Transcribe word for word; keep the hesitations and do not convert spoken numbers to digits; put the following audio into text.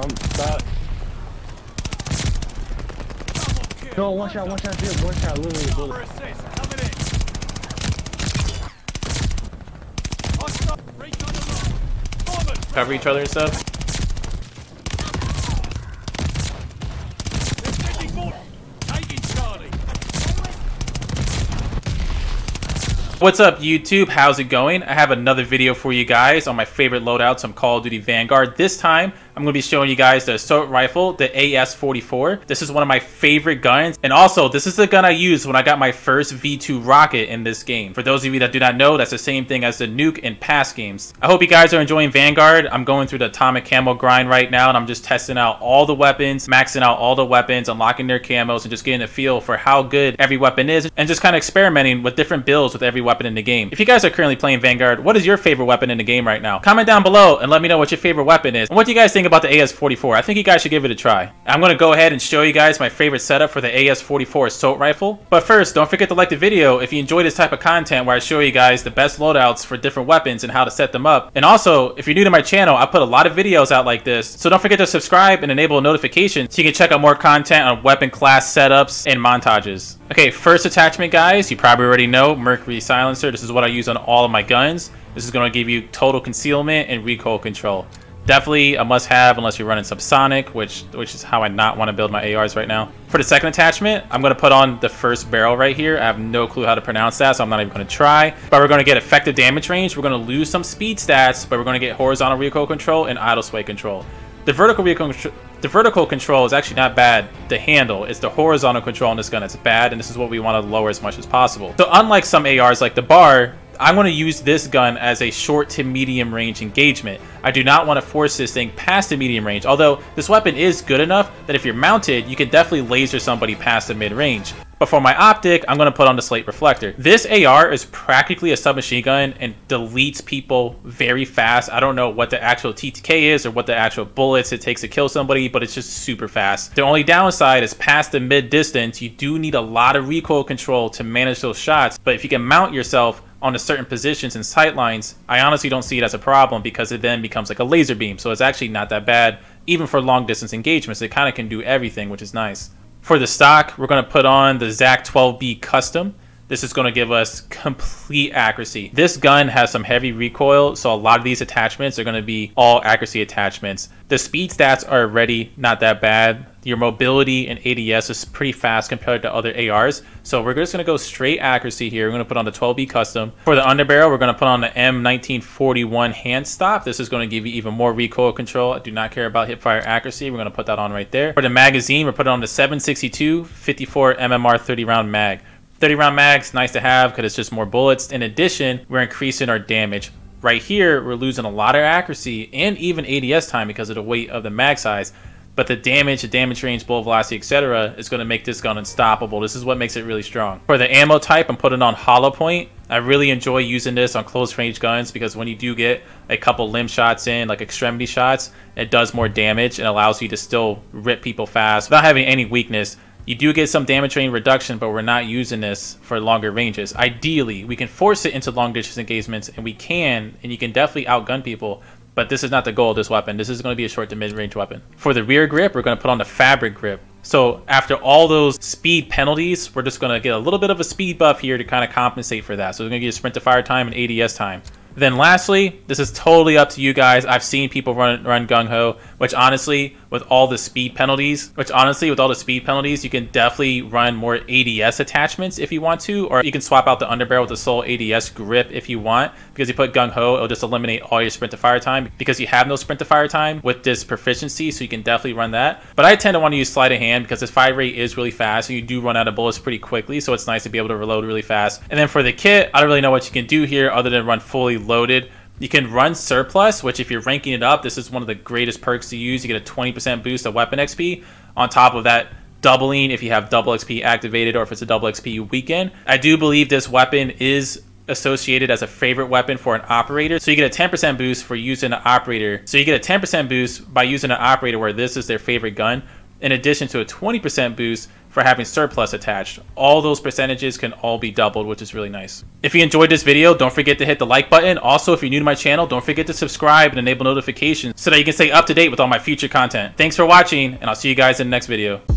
I'm stuck. No, one shot, one shot, dude, one shot, literally a bullet. Cover each other and stuff. What's up YouTube? How's it going? I have another video for you guys on my favorite loadouts on Call of Duty Vanguard. This time, I'm going to be showing you guys the assault rifle, the A S forty-four. This is one of my favorite guns. And also, this is the gun I used when I got my first V two rocket in this game. For those of you that do not know, that's the same thing as the nuke in past games. I hope you guys are enjoying Vanguard. I'm going through the atomic camo grind right now, and I'm just testing out all the weapons, maxing out all the weapons, unlocking their camos, and just getting a feel for how good every weapon is, and just kind of experimenting with different builds with every weapon in the game. If you guys are currently playing Vanguard, what is your favorite weapon in the game right now? Comment down below and let me know what your favorite weapon is. And what do you guys think about the A S forty-four? I think you guys should give it a try. I'm going to go ahead and show you guys my favorite setup for the A S forty-four assault rifle. But first, don't forget to like the video if you enjoy this type of content where I show you guys the best loadouts for different weapons and how to set them up. And also, if you're new to my channel, I put a lot of videos out like this. So don't forget to subscribe and enable notifications so you can check out more content on weapon class setups and montages. Okay, first attachment, guys, you probably already know, Mercury Silencer. This is what I use on all of my guns. This is going to give you total concealment and recoil control. Definitely a must-have unless you're running subsonic, which which is how I not want to build my A Rs right now. For the second attachment, I'm going to put on the first barrel right here. I have no clue how to pronounce that, so I'm not even going to try. But we're going to get effective damage range. We're going to lose some speed stats, but we're going to get horizontal recoil control and idle sway control. The vertical recoil the vertical control is actually not bad to handle. It's the horizontal control on this gun that's bad, and this is what we want to lower as much as possible. So unlike some A Rs like the bar, I'm going to use this gun as a short to medium range engagement. I do not want to force this thing past the medium range, although this weapon is good enough that if you're mounted, you can definitely laser somebody past the mid range. But for my optic, I'm going to put on the slate reflector. This A R is practically a submachine gun and deletes people very fast. I don't know what the actual T T K is or what the actual bullets it takes to kill somebody, but it's just super fast. The only downside is past the mid distance, you do need a lot of recoil control to manage those shots. But if you can mount yourself on a certain positions and sight lines, I honestly don't see it as a problem because it then becomes like a laser beam. So it's actually not that bad. Even for long distance engagements, it kind of can do everything, which is nice. For the stock, we're going to put on the Z A C twelve B Custom. This is going to give us complete accuracy. This gun has some heavy recoil, so a lot of these attachments are going to be all accuracy attachments. The speed stats are already not that bad. Your mobility and A D S is pretty fast compared to other A Rs. So we're just going to go straight accuracy here. We're going to put on the twelve B Custom. For the underbarrel, we're going to put on the M nineteen forty-one hand stop. This is going to give you even more recoil control. I do not care about hip fire accuracy. We're going to put that on right there. For the magazine, we're putting on the seven sixty-two fifty-four M M R thirty round mag. thirty round mags, nice to have because it's just more bullets. In addition, we're increasing our damage. Right here, we're losing a lot of accuracy and even A D S time because of the weight of the mag size. But the damage, the damage range, bullet velocity, et cetera is going to make this gun unstoppable. This is what makes it really strong. For the ammo type, I'm putting on hollow point. I really enjoy using this on close range guns because when you do get a couple limb shots in, like extremity shots, it does more damage and allows you to still rip people fast without having any weakness. You do get some damage range reduction, but we're not using this for longer ranges. Ideally, we can force it into long distance engagements, and we can, and you can definitely outgun people. But this is not the goal of this weapon. This is going to be a short to mid-range weapon. For the rear grip, we're going to put on the fabric grip. So after all those speed penalties, we're just going to get a little bit of a speed buff here to kind of compensate for that. So we're going to get sprint to fire time and A D S time. Then lastly, this is totally up to you guys. I've seen people run run gung ho, which honestly, with all the speed penalties, which honestly, with all the speed penalties, you can definitely run more A D S attachments if you want to, or you can swap out the underbarrel with the sole A D S grip if you want, because you put gung ho, it'll just eliminate all your sprint to fire time because you have no sprint to fire time with this proficiency, so you can definitely run that. But I tend to want to use sleight of hand because this fire rate is really fast, and you do run out of bullets pretty quickly, so it's nice to be able to reload really fast. And then for the kit, I don't really know what you can do here other than run fully loaded. You can run surplus, which if you're ranking it up, this is one of the greatest perks to use. You get a twenty percent boost of weapon X P on top of that doubling if you have double X P activated or if it's a double X P weekend. I do believe this weapon is associated as a favorite weapon for an operator, so you get a ten percent boost for using an operator. So you get a ten percent boost by using an operator where this is their favorite gun. in addition to a twenty percent boost for having surplus attached. All those percentages can all be doubled, which is really nice. If you enjoyed this video, don't forget to hit the like button. Also, if you're new to my channel, don't forget to subscribe and enable notifications so that you can stay up to date with all my future content. Thanks for watching, and I'll see you guys in the next video.